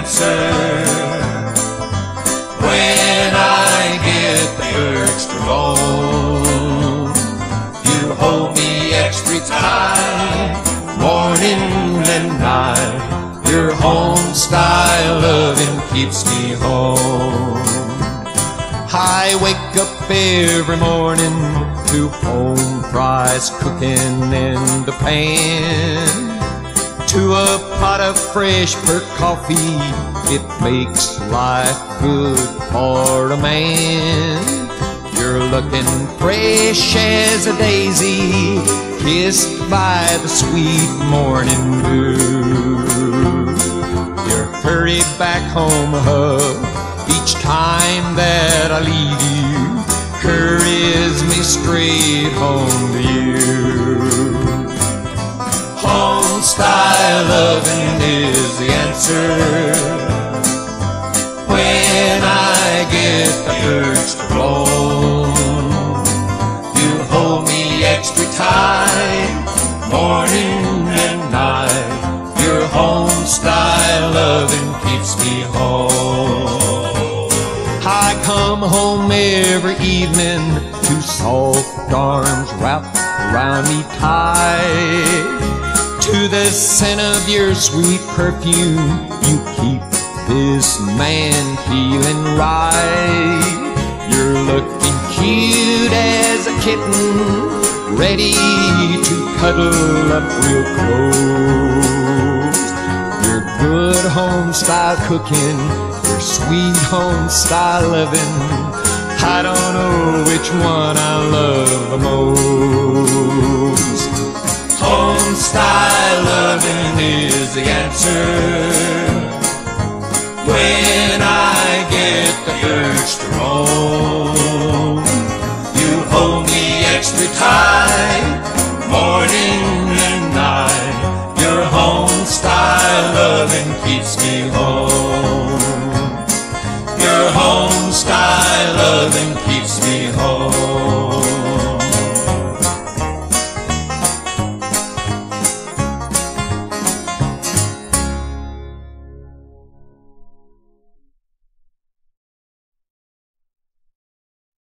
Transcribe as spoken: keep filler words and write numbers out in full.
answer. When I get the urge to roam, you hold me extra tight, morning and night. Your home-style loving keeps me home. I wake up every morning to home fries cooking in the pan, to a pot of fresh perk coffee. It makes life good for a man. You're looking fresh as a daisy, kissed by the sweet morning dew. You're hurried back home, hug, each time that I leave you, hurries me straight home to you. Home-style loving is the answer. When I get the urge to roam, you hold me extra tight, morning and night. Your home-style loving keeps me home. I come home every evening to soft arms wrapped around me tight, to the scent of your sweet perfume. You keep this man feeling right. You're looking cute as a kitten, ready to cuddle up real close. Your good home-style cooking, your sweet home-style loving, I don't know which one I love the most. Home-style loving is the answer. When I get the urge to roam, you hold me extra tight, morning and night. Your home-style loving keeps me home.